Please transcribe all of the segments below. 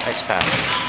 Nice pass.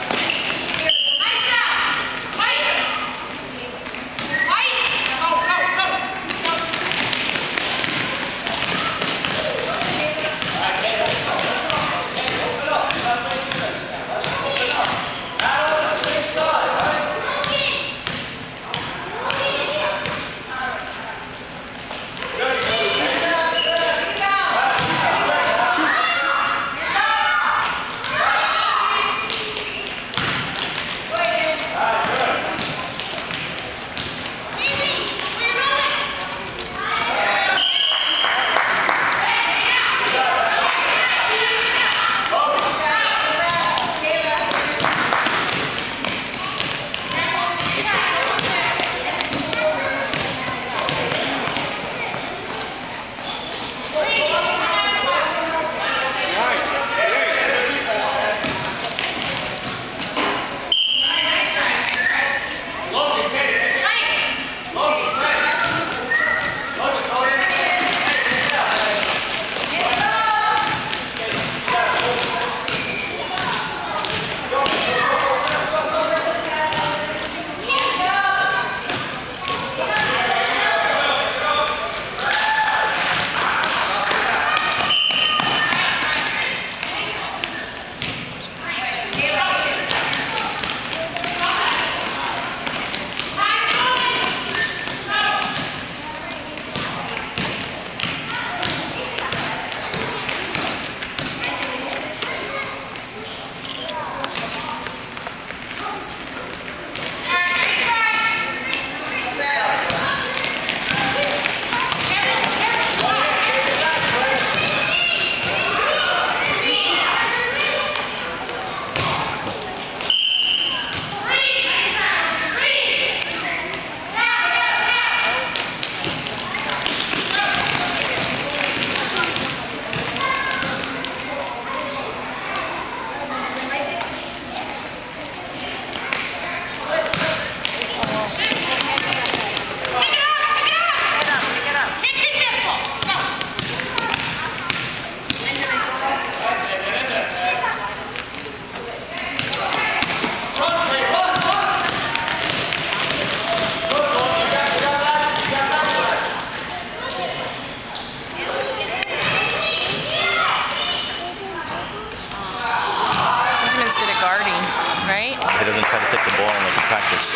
Right? He doesn't try to take the ball like in practice.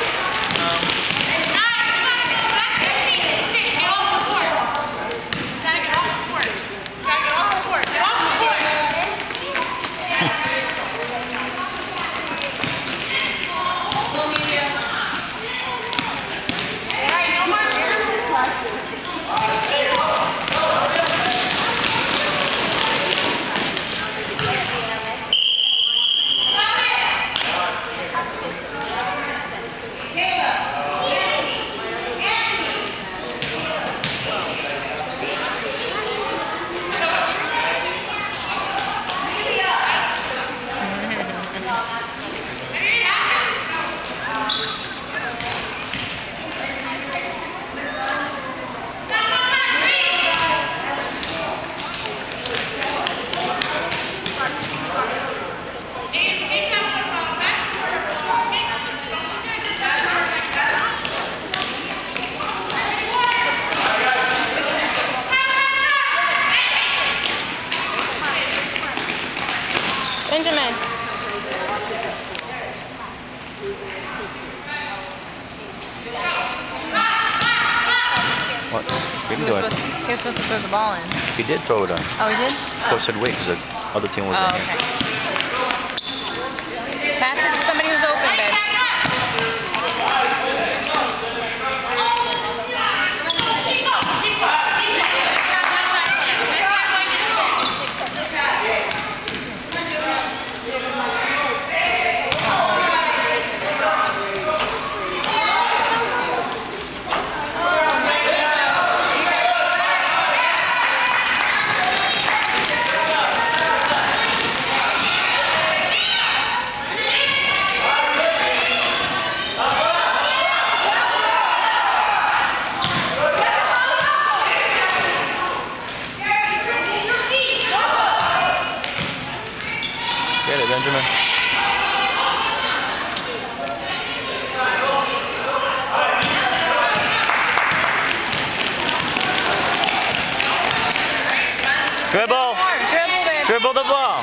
Benjamin. What? He didn't do it. He was supposed to throw the ball in. He did throw it on. Oh, he did? Coach said wait because the other team was in here. Okay. Pass it to somebody who's open, babe. Get it, Benjamin. Dribble. More. Dribble, babe. Dribble the ball.